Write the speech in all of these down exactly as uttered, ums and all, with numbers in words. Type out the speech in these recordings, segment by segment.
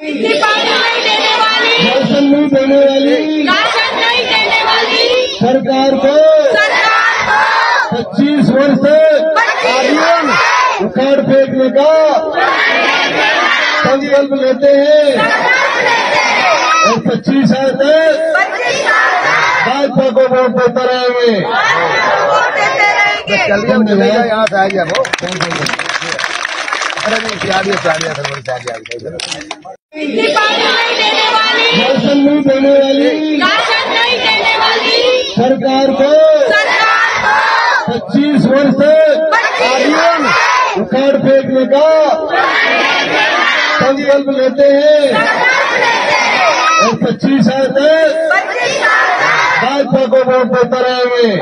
Ration नहीं देने वाली राशन नहीं देने वाली राशन नहीं देने वाली सरकार को सरकार को पच्चीस वर्ष से पच्चीस उखाड़ फेंकने का संकल्प लेते हैं और पच्चीस साल तक भाजपा को वोट देते रहेंगे। जल्दी मिलेगा यहाँ से आ गया वो अरे नहीं सियाड़िया सियाड़िया सर सियाड़िया नहीं देने वाली राशन नहीं देने वाली राशन नहीं देने वाली सरकार को सरकार को पच्चीस वर्ष से उखाड़ फेंकने का संकल्प लेते हैं और पच्चीस साल तक भाजपा को वोट देते रहेंगे।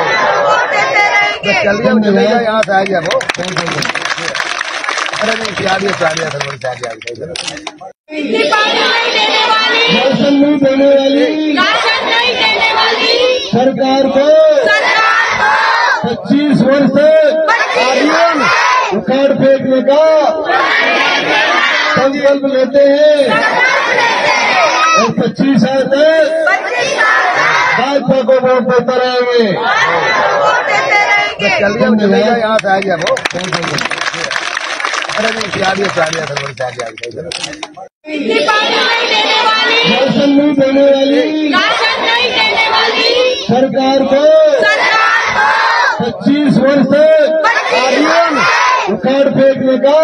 जल्दी मिलेगा यहाँ से आ गया वो अरे नहीं सियाड़िया सियाड़िया सर सियाड़िया नहीं देने वाली राशन नहीं देने वाली राशन नहीं देने वाली सरकार को सरकार को पच्चीस वर्ष से उखाड़ फेंकने का संकल्प लेते हैं और पच्चीस साल तक भाजपा को वोट देते रहेंगे। जल्दी मिलेगा यहाँ से आ गया वो अरे नहीं सियाड़िया सियाड़िया सर सियाड़िया नहीं देने वाली राशन नहीं देने वाली राशन नहीं देने वाली सरकार को सरकार को पच्चीस वर्ष से उखाड़ फेंकने का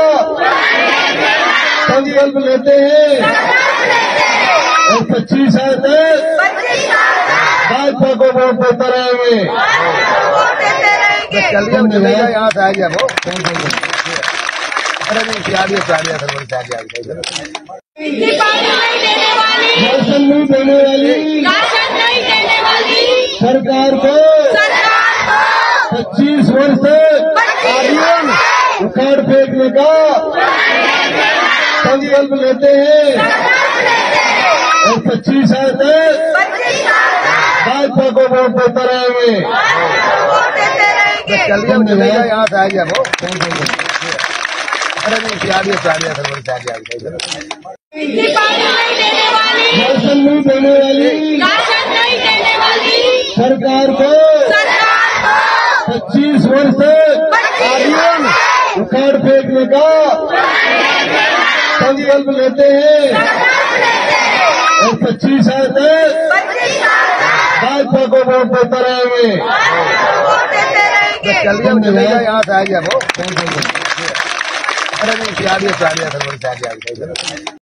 संकल्प लेते हैं और पच्चीस साल तक भाजपा को वोट देते रहेंगे। जल्दी मिलेगा यहाँ से आ गया वो अरे नहीं सियाड़िया सियाड़िया सर सियाड़िया नहीं देने वाली राशन नहीं देने वाली राशन नहीं देने वाली सरकार को सरकार को पच्चीस वर्ष से उखाड़ फेंकने का संकल्प लेते हैं और पच्चीस साल तक भाजपा को वोट देते रहेंगे। जल्दी मिलेगा यहाँ से आ गया वो अरे नहीं सियाड़िया सियाड़िया सर सियाड़िया नहीं देने वाली राशन नहीं देने वाली राशन नहीं देने वाली सरकार को सरकार को पच्चीस वर्ष से उखाड़ फेंकने का संकल्प लेते हैं और पच्चीस साल तक भाजपा को वोट देते रहेंगे। जल्दी मिलेगा यहाँ से आ गया वो अरे नहीं सियाड़िया सियाड़िया सर सियाड़िया